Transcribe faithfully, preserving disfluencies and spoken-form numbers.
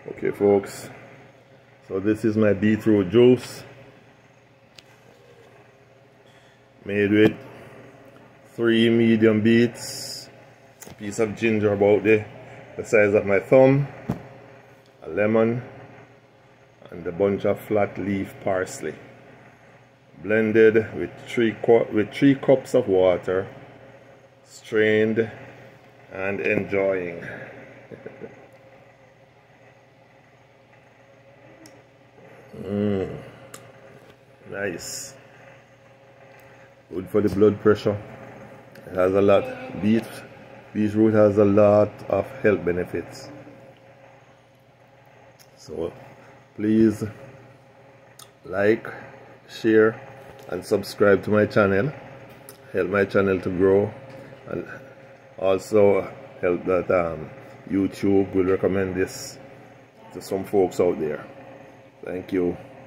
Okay folks, so this is my beetroot juice made with three medium beets, a piece of ginger about the, the size of my thumb, a lemon, and a bunch of flat leaf parsley, blended with three with three cups of water, strained and enjoying. Mmm, nice. Good for the blood pressure. It has a lot. Beet, beetroot has a lot of health benefits. So please like, share, and subscribe to my channel. Help my channel to grow, and also help that um, YouTube will recommend this to some folks out there. Thank you.